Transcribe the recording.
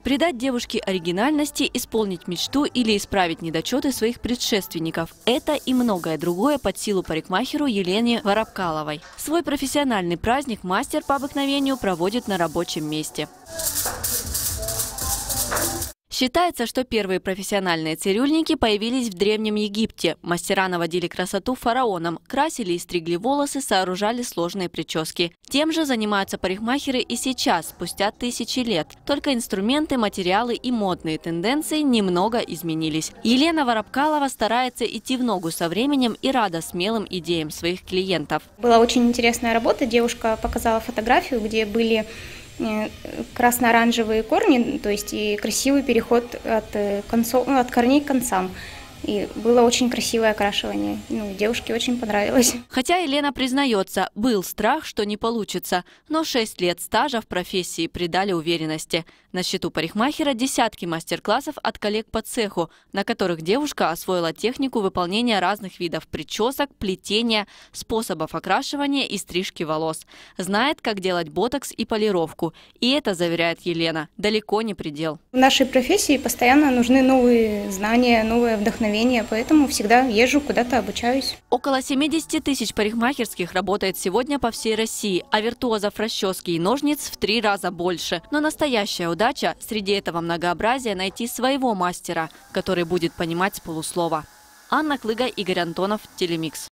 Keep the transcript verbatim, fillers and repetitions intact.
Придать девушке оригинальности, исполнить мечту или исправить недочеты своих предшественников – это и многое другое под силу парикмахеру Елене Воробкаловой. Свой профессиональный праздник мастер по обыкновению проводит на рабочем месте. Считается, что первые профессиональные цирюльники появились в Древнем Египте. Мастера наводили красоту фараонам, красили и стригли волосы, сооружали сложные прически. Тем же занимаются парикмахеры и сейчас, спустя тысячи лет. Только инструменты, материалы и модные тенденции немного изменились. Елена Воробкалова старается идти в ногу со временем и рада смелым идеям своих клиентов. Была очень интересная работа. Девушка показала фотографию, где были красно-оранжевые корни, то есть и красивый переход от, концов, от корней к концам. И было очень красивое окрашивание. Ну, девушке очень понравилось. Хотя Елена признается, был страх, что не получится, но шесть лет стажа в профессии придали уверенности. На счету парикмахера десятки мастер-классов от коллег по цеху, на которых девушка освоила технику выполнения разных видов причесок, плетения, способов окрашивания и стрижки волос. Знает, как делать ботокс и полировку. И это, заверяет Елена, далеко не предел. В нашей профессии постоянно нужны новые знания, новое вдохновение, поэтому всегда езжу, куда-то обучаюсь. Около семидесяти тысяч парикмахерских работает сегодня по всей России, а виртуозов расчески и ножниц в три раза больше. Но настоящая удача среди этого многообразия найти своего мастера, который будет понимать с полуслова. Анна Клыга, Игорь Антонов, Телемикс.